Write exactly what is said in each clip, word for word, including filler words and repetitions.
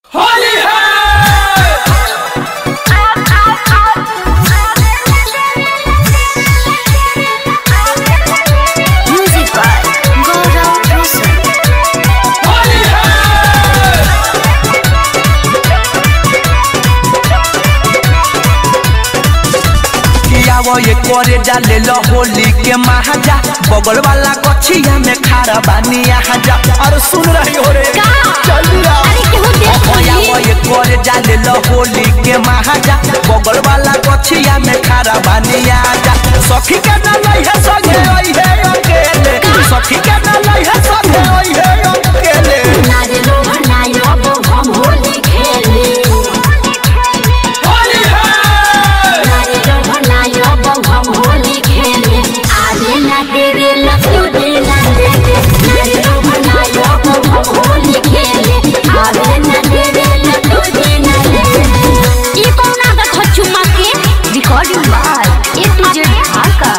होली है। Music by Gaurav Roshan. Holi है। वो ये कोरे डाले लो होली के महाजा बगल वाला गछिया में खारा बानी आजा। और सुन रही हो रे चलिया वो ये कोरे डाले लो होली के महाजा बगल वाला गछिया में खारा बानी आजा। सखी के ना लई है संगे ओई है अकेले, सखी के ना लई है संगे ओई है अकेले। नारे लो बनायो अब हम होली खेले। होली है। नारे लो बनायो अब हम होली खेले। आले ना तेरे लफ्जों दे ना दे दे। नारे लो बनायो अब हम होली खेले। आले ना तेरे लफ्जों दे ना दे दे। ये कौन आगा खच्चू माँ के recording by A to Z Dhaka.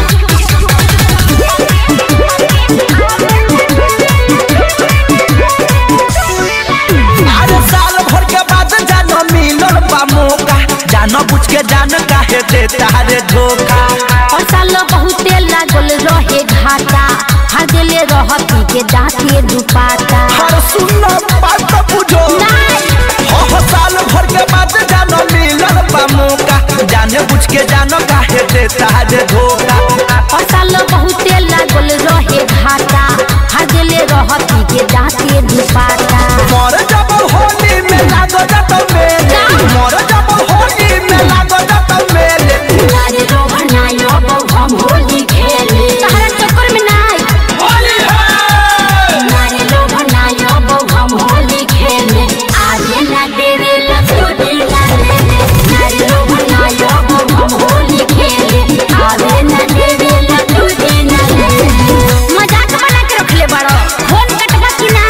जानो बुझ के जान काहे देता रे धोखा। और साल बहुते लागल रहे घाटा हर दिले रहती के दांते दुपाता। हर सुनो बात तो बुझो हो साल भर के बाद जानो मिलल बा मौका। जाने बुझ के जानो काहे देता रे धोखा। और साल बहुते लागल रहे घाटा हर दिले रहती के दांते दुपाता। मोर जब होली में लागो जातो मेले, मोर जब होली में लागो जातो मेले। नारे रो बनायो अब हम होली खेले। तहरा चक्कर में नाई होली है। नारे रो बनायो अब हम होली खेले। आगे ना तेरे लफ्जों दे ना दे दे। नारे रो बनायो अब हम होली खेले। आगे ना तेरे लफ्जों दे ना दे दे। मजाक बना के रख ले बड़ो फोन कटवा की ना।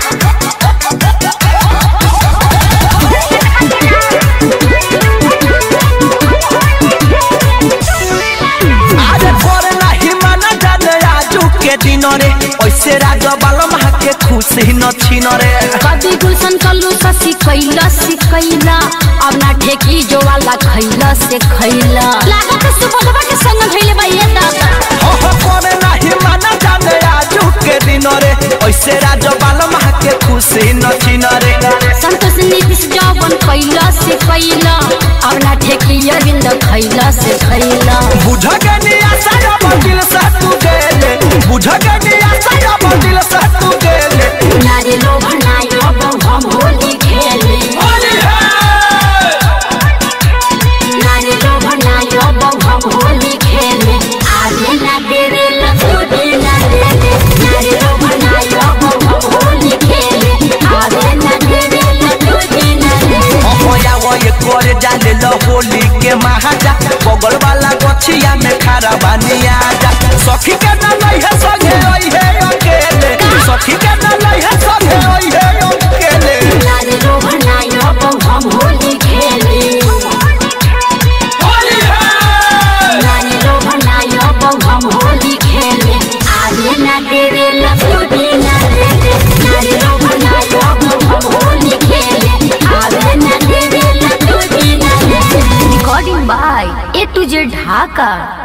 अरे पर नहीं माना जाने आजू के दिन रे ओइसे राज बालम के खुशी न छिन रे। कभी गुलशन कलू ससी कैला से कैला अब ना ठेकी जो वाला खैला से खैला। लागत सुबोधवा के संग धइले भैया दादा। हो हो पर नहीं माना जाने आजू के दिन रे ओइसे राज बालम के खुशी न छिन रे। संतोष नीतीश जवन कैला से कैला अब ना ठेकी अरविंद खैला से खैला। बुझ के निया सारा दिल से तू गेले, बुझ के निया सारा दिल से तू गेले। नारे लो बनायो अब हम होली खेले। होली है। नारे लो बनायो अब हम होली खेले। आगे ना तेरे लफ्जों दे ना दे दे। नारे लो बनायो अब हम होली खेले। आगे ना तेरे लफ्जों दे ना दे दे। होया वो ये कोरे डाले लो होली के महाजा बगल वाला गछिया में खारा बानी आजा। सखी के ना लई है संगे ओई है अकेले, सखी के ना लई है संगे ओई है अकेले। नारे लो बनायो अब हम होली खेले। होली है। नारे लो बनायो अब हम होली खेले। आगे ना तेरे लफ्जों दे ना दे दे। नारे लो बनायो अब हम होली खेले। आगे ना तेरे लफ्जों दे ना दे दे। Recording by A to Z Dhaka.